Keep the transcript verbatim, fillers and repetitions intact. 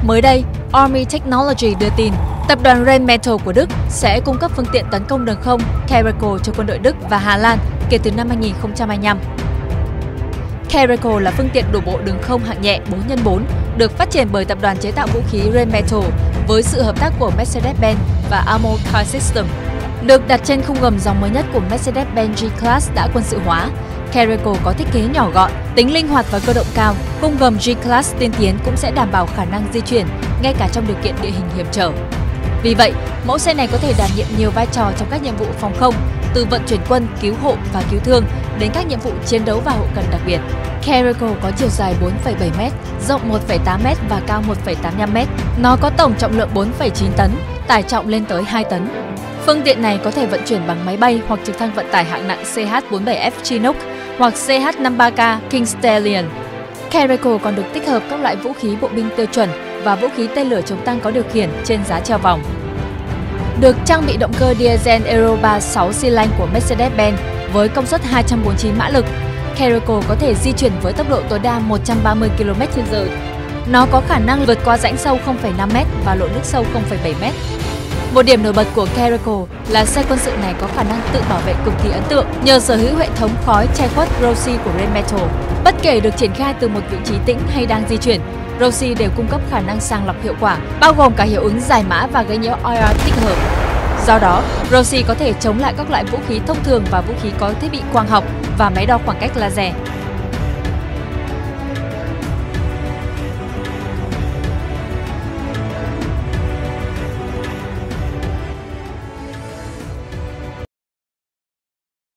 Mới đây, Army Technology đưa tin tập đoàn Rheinmetall của Đức sẽ cung cấp phương tiện tấn công đường không Caracal cho quân đội Đức và Hà Lan kể từ năm hai nghìn không trăm hai mươi lăm. Caracal là phương tiện đổ bộ đường không hạng nhẹ bốn nhân bốn, được phát triển bởi tập đoàn chế tạo vũ khí Rheinmetall với sự hợp tác của Mercedes-Benz và Armored Car System. Được đặt trên khung gầm dòng mới nhất của Mercedes-Benz G-Class đã quân sự hóa, Caracal có thiết kế nhỏ gọn, tính linh hoạt và cơ động cao. Khung gầm G-Class tiên tiến cũng sẽ đảm bảo khả năng di chuyển ngay cả trong điều kiện địa hình hiểm trở. Vì vậy, mẫu xe này có thể đảm nhiệm nhiều vai trò trong các nhiệm vụ phòng không, từ vận chuyển quân, cứu hộ và cứu thương đến các nhiệm vụ chiến đấu và hậu cần đặc biệt. Caracal có chiều dài bốn phẩy bảy mét, rộng một phẩy tám mét và cao một phẩy tám mươi lăm mét. Nó có tổng trọng lượng bốn phẩy chín tấn, tải trọng lên tới hai tấn. Phương tiện này có thể vận chuyển bằng máy bay hoặc trực thăng vận tải hạng nặng C H bốn mươi bảy F Chinook hoặc C H năm mươi ba K King Stallion. Caracal còn được tích hợp các loại vũ khí bộ binh tiêu chuẩn và vũ khí tên lửa chống tăng có điều khiển trên giá treo vòng. Được trang bị động cơ diesel Euro ba sáu xi lanh của Mercedes-Benz với công suất hai trăm bốn mươi chín mã lực, Caracal có thể di chuyển với tốc độ tối đa một trăm ba mươi ki lô mét trên giờ. Nó có khả năng vượt qua rãnh sâu không phẩy năm mét và lộ nước sâu không phẩy bảy mét. Một điểm nổi bật của Caracal là xe quân sự này có khả năng tự bảo vệ cực kỳ ấn tượng nhờ sở hữu hệ thống khói che khuất Rossi của Rheinmetall. Bất kể được triển khai từ một vị trí tĩnh hay đang di chuyển, Rossi đều cung cấp khả năng sàng lọc hiệu quả, bao gồm cả hiệu ứng giải mã và gây nhiễu i rờ tích hợp. Do đó, Rossi có thể chống lại các loại vũ khí thông thường và vũ khí có thiết bị quang học và máy đo khoảng cách laser.